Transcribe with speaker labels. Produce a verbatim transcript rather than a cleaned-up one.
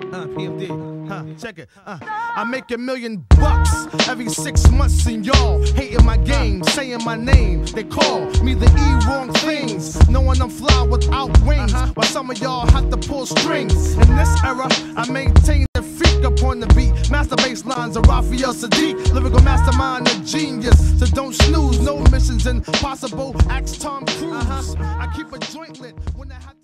Speaker 1: Uh, P M D, huh, check it. Uh, I make a million bucks every six months, and y'all hating my game, saying my name. They call me the E wrong things, knowing I'm fly without wings, uh-huh. While some of y'all have to pull strings. In this era, I maintain the freak upon the beat. Master bass lines of Raphael Sadiq, lyrical mastermind, a genius. So don't snooze, no missions impossible. Axe Tom Cruise. Uh-huh. I keep a joint lit when I have